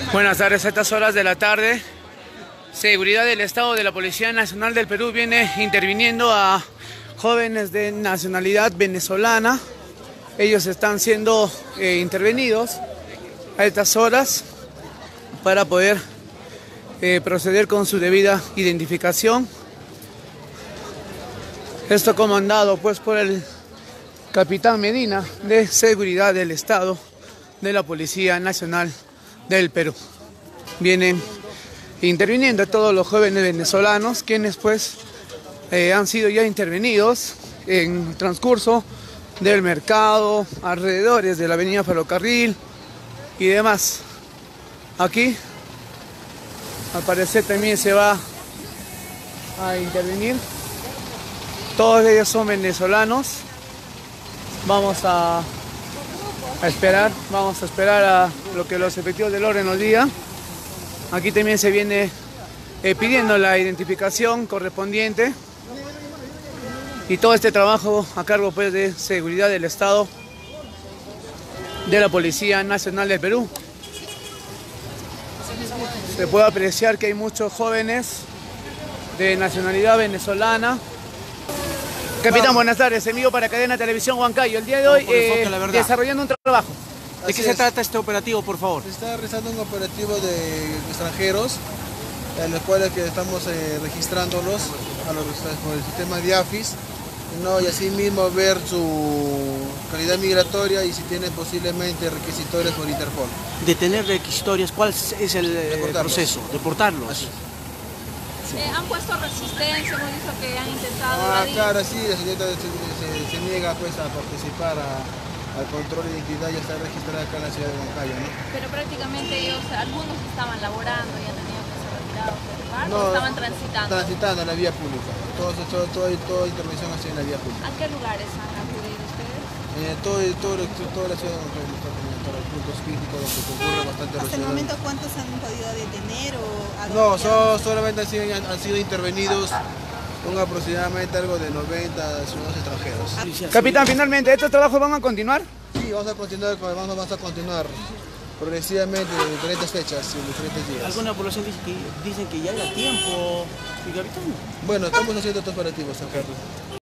Buenas tardes, a estas horas de la tarde, Seguridad del Estado de la Policía Nacional del Perú viene interviniendo a jóvenes de nacionalidad venezolana. Ellos están siendo intervenidos a estas horas para poder proceder con su debida identificación. Esto comandado pues por el capitán Medina de Seguridad del Estado de la Policía Nacional del Perú. Vienen interviniendo a todos los jóvenes venezolanos, quienes pues han sido ya intervenidos en el transcurso del mercado, alrededores de la avenida Ferrocarril y demás. Aquí al parecer también se va a intervenir. Todos ellos son venezolanos. Vamos a esperar a lo que los efectivos del orden nos digan. Aquí también se viene pidiendo la identificación correspondiente y todo este trabajo a cargo pues de Seguridad del Estado de la Policía Nacional del Perú. Se puede apreciar que hay muchos jóvenes de nacionalidad venezolana. Capitán, buenas tardes, envío para Cadena Televisión Huancayo. El día de hoy desarrollando un trabajo. ¿De qué se trata este operativo, por favor? Se está realizando un operativo de extranjeros, en los cuales que estamos registrándolos por el sistema de AFIS, ¿no? Y así mismo ver su calidad migratoria y si tienen posiblemente requisitorios por Interpol. De tener requisitorios, ¿cuál es el proceso? Deportarlos. Sí. ¿Han puesto resistencia? Hemos visto que han intentado evadir. Claro, sí, la señorita se niega pues a participar al control de identidad. Ya está registrada acá en la ciudad de Huancayo, ¿no? Pero prácticamente ellos, algunos estaban laborando y han tenido que ser retirados del lugar, No, ¿o estaban transitando? Transitando en la vía pública. Toda intervención ha sido en la vía pública. ¿A qué lugares han acudido ustedes? Toda la ciudad de Huancayo está teniendo los puntos críticos donde concurre bastante. ¿Hasta el momento cuántos han podido detener o a dónde No, han- solamente han sido intervenidos con aproximadamente algo de 90 ciudadanos extranjeros. Capitán, finalmente, ¿estos trabajos van a continuar? Sí, vamos a continuar progresivamente en diferentes fechas, en diferentes días. Alguna población dicen que ya era tiempo, capitán. Bueno, estamos haciendo estos operativos acá.